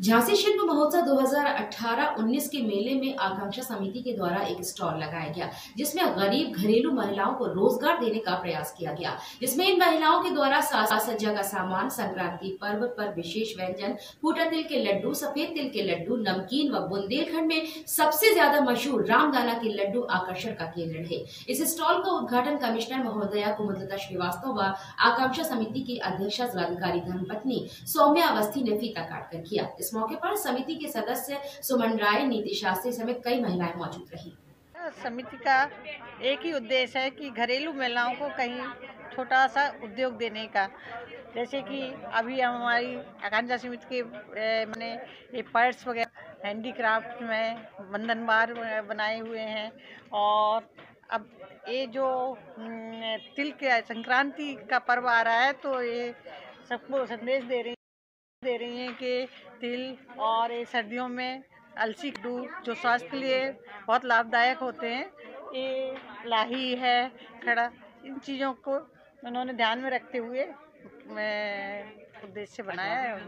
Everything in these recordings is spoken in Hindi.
झांसी शिल्प महोत्सव 2018-19 के मेले में आकांक्षा समिति के द्वारा एक स्टॉल लगाया गया, जिसमें गरीब घरेलू महिलाओं को रोजगार देने का प्रयास किया गया, जिसमें इन महिलाओं के द्वारा साज सज्जा का सामान, संक्रांति पर्व पर विशेष व्यंजन, फूटा तिल के लड्डू, सफेद तिल के लड्डू, नमकीन व बुंदेलखंड में सबसे ज्यादा मशहूर रामदाना के लड्डू आकर्षण का केंद्र रहे। इस स्टॉल का उद्घाटन कमिश्नर महोदया कुमुदलता श्रीवास्तव व आकांक्षा समिति की अध्यक्षा जिलाधिकारी धर्मपत्नी सौम्या अवस्थी ने फीता काटकर किया। इस मौके पर समिति के सदस्य सुमन राय, नीति शास्त्री समेत कई महिलाएं मौजूद रही। समिति का एक ही उद्देश्य है कि घरेलू महिलाओं को कहीं छोटा सा उद्योग देने का, जैसे कि अभी हमारी आकांक्षा समिति के मैंने ये पर्स वगैरह हैंडीक्राफ्ट में बंधनवार बनाए हुए हैं। और अब ये जो तिल के संक्रांति का पर्व आ रहा है, तो ये सबको संदेश दे रही हैं कि तिल और ये सर्दियों में अलसी लड्डू जो स्वास्थ्य के लिए बहुत लाभदायक होते हैं, ये लाही है, खड़ा, इन चीज़ों को उन्होंने ध्यान में रखते हुए उद्देश्य बनाया है।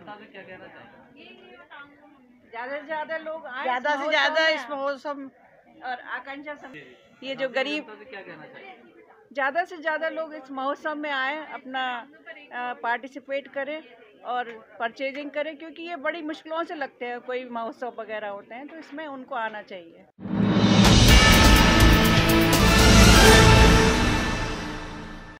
ज़्यादा से ज़्यादा इस महोत्सव और आकांक्षा समिति ये जो गरीब ज़्यादा से ज़्यादा लोग इस महोत्सव में आए, अपना पार्टिसिपेट करें और परचेजिंग करें, क्योंकि ये बड़ी मुश्किलों से लगते हैं कोई महोत्सव वगैरह होते हैं, तो इसमें उनको आना चाहिए।